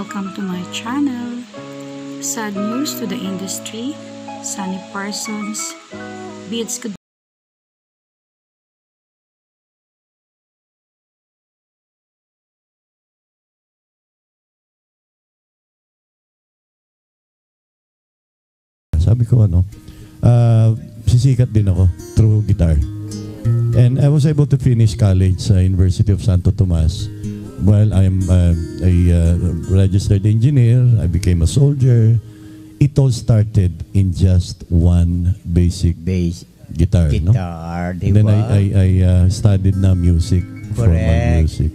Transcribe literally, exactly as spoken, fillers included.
Welcome to my channel. Sad news to the industry. Sonny Parsons bids goodbye. Sabi ko ano, uh, sisikat din ako through guitar. And I was able to finish college sa University of Santo Tomas. While I'm uh, a uh, registered engineer, I became a soldier. It all started in just one basic Bass guitar. guitar, No? diba? And then I, I, I uh, studied na music, formal music.